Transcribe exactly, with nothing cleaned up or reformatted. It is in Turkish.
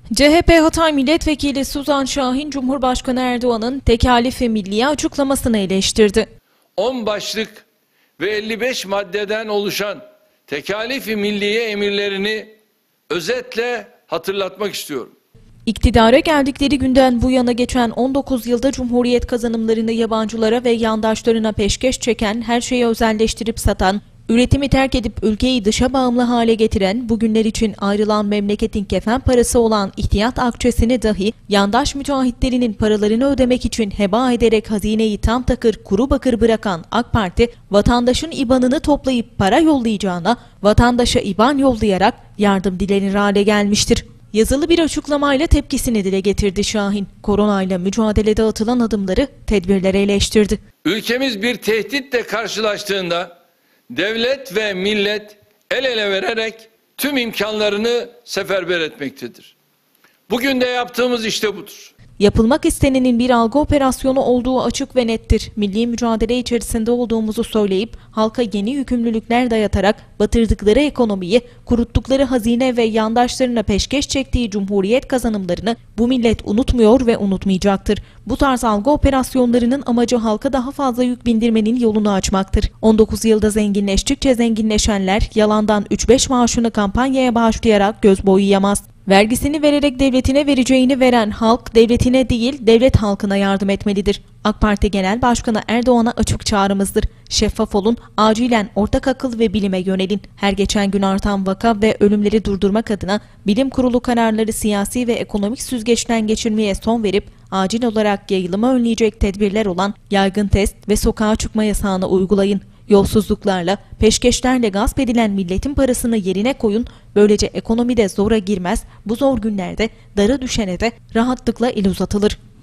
C H P Hatay Milletvekili Suzan Şahin, Cumhurbaşkanı Erdoğan'ın tekalif-i milliye açıklamasını eleştirdi. on başlık ve elli beş maddeden oluşan tekalif-i milliye emirlerini özetle hatırlatmak istiyorum. İktidara geldikleri günden bu yana geçen on dokuz yılda Cumhuriyet kazanımlarını yabancılara ve yandaşlarına peşkeş çeken, her şeyi özelleştirip satan, üretimi terk edip ülkeyi dışa bağımlı hale getiren, bugünler için ayrılan memleketin kefen parası olan ihtiyat akçesini dahi yandaş müteahhitlerinin paralarını ödemek için heba ederek hazineyi tam takır kuru bakır bırakan AK Parti, vatandaşın İBAN'ını toplayıp para yollayacağına vatandaşa İBAN yollayarak yardım dilenir hale gelmiştir. Yazılı bir açıklamayla tepkisini dile getirdi Şahin. Koronayla mücadelede atılan adımları, tedbirleri eleştirdi. Ülkemiz bir tehditle karşılaştığında devlet ve millet el ele vererek tüm imkanlarını seferber etmektedir. Bugün de yaptığımız işte budur. Yapılmak istenenin bir algı operasyonu olduğu açık ve nettir. Milli mücadele içerisinde olduğumuzu söyleyip halka yeni yükümlülükler dayatarak batırdıkları ekonomiyi, kuruttukları hazine ve yandaşlarına peşkeş çektiği Cumhuriyet kazanımlarını bu millet unutmuyor ve unutmayacaktır. Bu tarz algı operasyonlarının amacı halka daha fazla yük bindirmenin yolunu açmaktır. on dokuz yılda zenginleştikçe zenginleşenler yalandan üç beş maaşını kampanyaya bağışlayarak göz boyayamaz. Vergisini vererek devletine vereceğini veren halk, devletine değil devlet halkına yardım etmelidir. AK Parti Genel Başkanı Erdoğan'a açık çağrımızdır. Şeffaf olun, acilen ortak akıl ve bilime yönelin. Her geçen gün artan vaka ve ölümleri durdurmak adına bilim kurulu kararları siyasi ve ekonomik süzgeçten geçirmeye son verip acil olarak yayılımı önleyecek tedbirler olan yaygın test ve sokağa çıkma yasağını uygulayın. Yolsuzluklarla, peşkeşlerle gasp edilen milletin parasını yerine koyun, böylece ekonomide zora girmez, bu zor günlerde dara düşene de rahatlıkla el uzatılır.